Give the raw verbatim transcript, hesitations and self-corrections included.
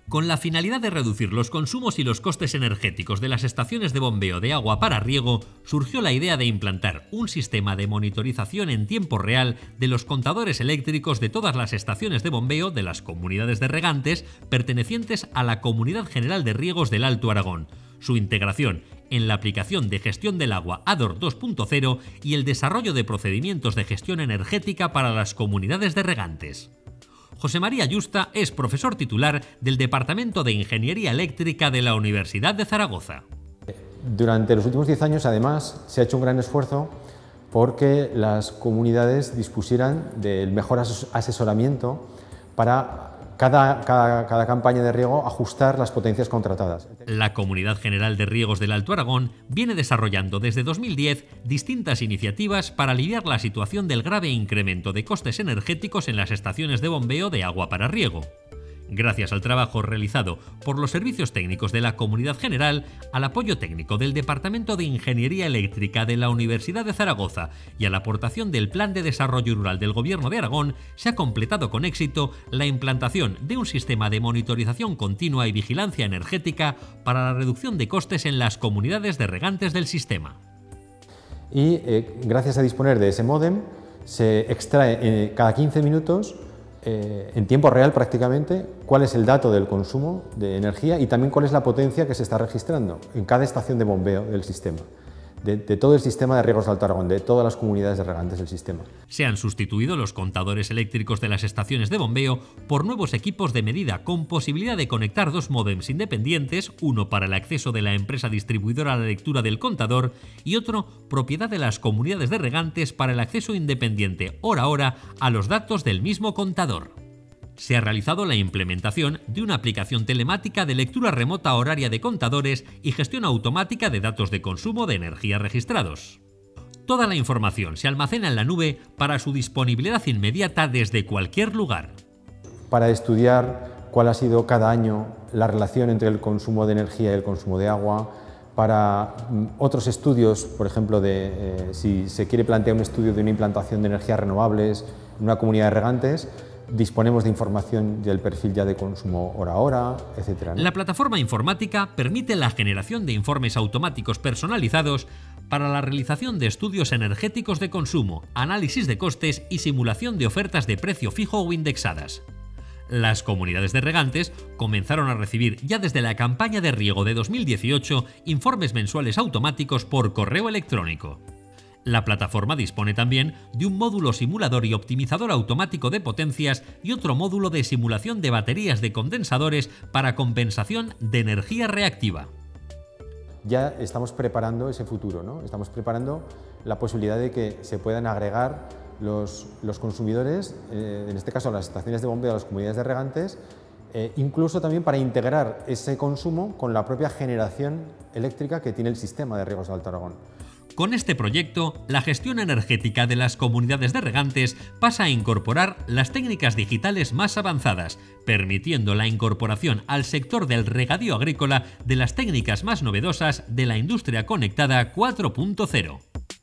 Con la finalidad de reducir los consumos y los costes energéticos de las estaciones de bombeo de agua para riego, surgió la idea de implantar un sistema de monitorización en tiempo real de los contadores eléctricos de todas las estaciones de bombeo de las comunidades de regantes pertenecientes a la Comunidad General de Riegos del Alto Aragón, su integración en la aplicación de gestión del agua A D O R dos punto cero y el desarrollo de procedimientos de gestión energética para las comunidades de regantes. José María Yusta es profesor titular del Departamento de Ingeniería Eléctrica de la Universidad de Zaragoza. Durante los últimos diez años, además, se ha hecho un gran esfuerzo porque las comunidades dispusieran del mejor asesoramiento para cada, cada, cada campaña de riego ajustar las potencias contratadas. La Comunidad General de Riegos del Alto Aragón viene desarrollando desde dos mil diez distintas iniciativas para aliviar la situación del grave incremento de costes energéticos en las estaciones de bombeo de agua para riego. Gracias al trabajo realizado por los servicios técnicos de la Comunidad General, al apoyo técnico del Departamento de Ingeniería Eléctrica de la Universidad de Zaragoza y a la aportación del Plan de Desarrollo Rural del Gobierno de Aragón, se ha completado con éxito la implantación de un sistema de monitorización continua y vigilancia energética para la reducción de costes en las comunidades de regantes del sistema. Y eh, gracias a disponer de ese módem, se extrae eh, cada quince minutos Eh, en tiempo real prácticamente cuál es el dato del consumo de energía y también cuál es la potencia que se está registrando en cada estación de bombeo del sistema, de, de todo el sistema de riegos de Alto Aragón, de todas las comunidades de regantes del sistema. Se han sustituido los contadores eléctricos de las estaciones de bombeo por nuevos equipos de medida con posibilidad de conectar dos módems independientes, uno para el acceso de la empresa distribuidora a la lectura del contador y otro propiedad de las comunidades de regantes para el acceso independiente hora a hora a los datos del mismo contador. Se ha realizado la implementación de una aplicación telemática de lectura remota horaria de contadores y gestión automática de datos de consumo de energía registrados. Toda la información se almacena en la nube para su disponibilidad inmediata desde cualquier lugar. Para estudiar cuál ha sido cada año la relación entre el consumo de energía y el consumo de agua, para otros estudios, por ejemplo, de eh, si se quiere plantear un estudio de una implantación de energías renovables en una comunidad de regantes, disponemos de información del perfil ya de consumo hora a hora, etcétera, ¿no? La plataforma informática permite la generación de informes automáticos personalizados para la realización de estudios energéticos de consumo, análisis de costes y simulación de ofertas de precio fijo o indexadas. Las comunidades de regantes comenzaron a recibir ya desde la campaña de riego de dos mil dieciocho informes mensuales automáticos por correo electrónico. La plataforma dispone también de un módulo simulador y optimizador automático de potencias y otro módulo de simulación de baterías de condensadores para compensación de energía reactiva. Ya estamos preparando ese futuro, ¿no? Estamos preparando la posibilidad de que se puedan agregar los, los consumidores, eh, en este caso las estaciones de bombeo de las comunidades de regantes, eh, incluso también para integrar ese consumo con la propia generación eléctrica que tiene el sistema de riegos de Alto Aragón. Con este proyecto, la gestión energética de las comunidades de regantes pasa a incorporar las técnicas digitales más avanzadas, permitiendo la incorporación al sector del regadío agrícola de las técnicas más novedosas de la industria conectada cuatro punto cero.